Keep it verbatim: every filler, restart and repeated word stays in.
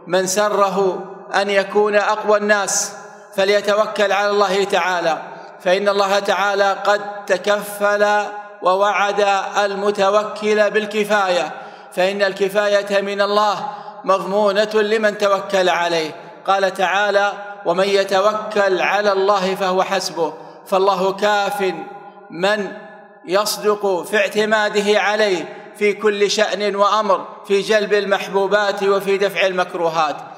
من سره أن يكون أقوى الناس فليتوكل على الله تعالى، فإن الله تعالى قد تكفل ووعد المتوكل بالكفاية، فإن الكفاية من الله مضمونة لمن توكل عليه. قال تعالى: ومن يتوكل على الله فهو حسبه، فالله كاف من يصدق في اعتماده عليه في كل شأن وأمر، في جلب المحبوبات وفي دفع المكروهات.